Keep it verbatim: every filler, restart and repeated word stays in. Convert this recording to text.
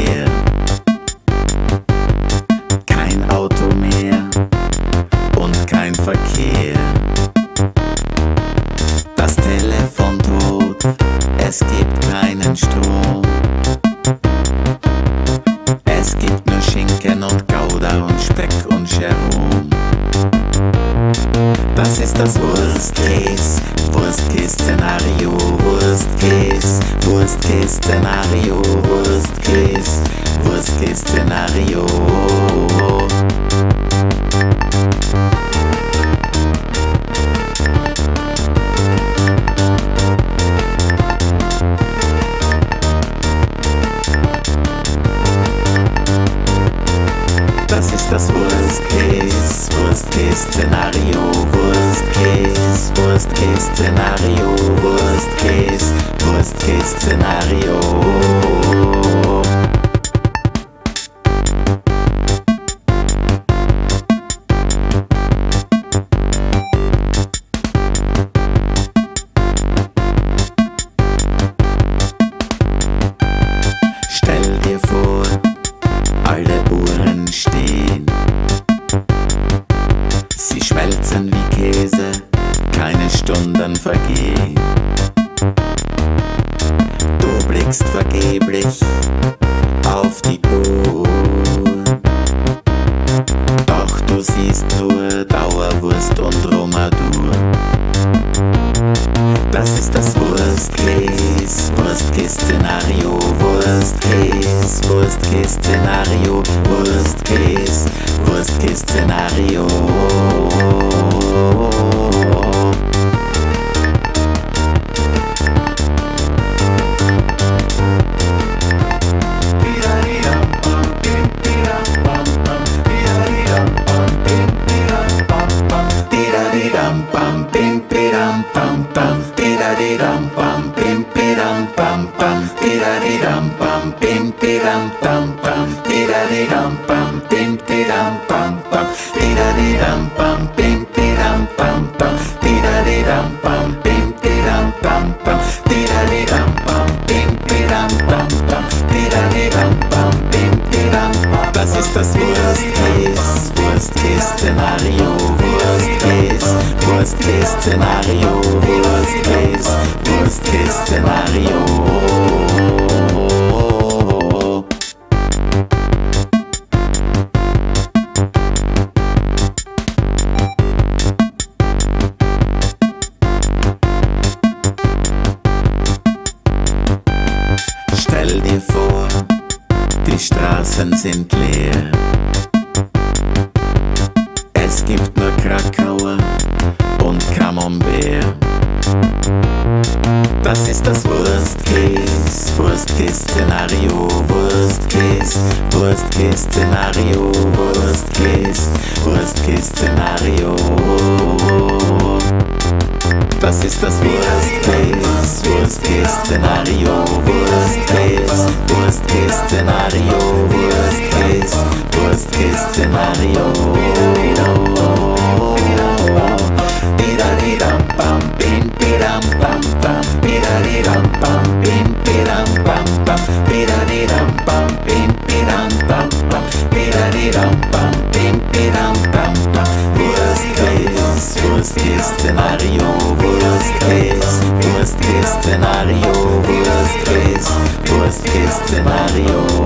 leer. Kein Auto mehr und kein Verkehr. Das Telefon tot, es gibt keinen Strom. Es gibt nur Schinken und Gouda und Speck und Jerome. Das ist das Wurst-Case, Wurst-Case-Szenario, Wurst-Case, Wurst-Case-Szenario, Wurst-Case, Wurst-Case-Szenario. Das ist das Worst-Case, Worst-Case-Szenario, Worst-Case, Worst-Case-Szenario, Worst-Case, Worst-Case-Szenario. Stell dir vor, alle Uhren stehen. Sie schmelzen wie Käse, keine Stunden vergehen. Du blickst vergeblich auf die Uhr, doch du siehst nur Dauerwurst und Romadur. Das ist das Worst-Case, Worst-Case-Szenario, Worst-Case, Worst-Case-Szenario, Worst-Case, Worst-Case-Szenario. Tira-di-dam pam pim piram pam pam, tira-di-dam pam pim piram pam pam, tira-di-dam pam pim piram pam pam, tira-di-dam pam pim piram pam pam, tira-di-dam pam pim piram pam pam, tira-di-dam pam pim piram pam pam, tira-di-dam pam pim piram pam. Das ist das Worst-Case, Worst-Case-Szenario, Worst-Case, Worst-Case-Szenario, Worst-Case, Worst-Case-Szenario. Stell dir vor, die Straßen sind leer. Es gibt nur Krakauer und Camembert. Das ist das Worst-Case, Worst-Case-Szenario, Worst-Case, Worst-Case-Szenario, Worst-Case, Worst-Case-Szenario. Das ist das Worst-Case, Worst-Case-Szenario, Worst-Case, Worst-Case-Szenario, Worst-Case, Worst-Case-Szenario. Tira-di-dam pam pim piram pam pam, tira-di-dam pam pim piram pam pam, tira-di-dam pam pim piram pam pam, tira-di-dam pam pim piram pam pam. Worst-Case, Worst-Case-Szenario, Worst-Case, Worst-Case-Szenario, Worst-Case, Worst-Case-Szenario.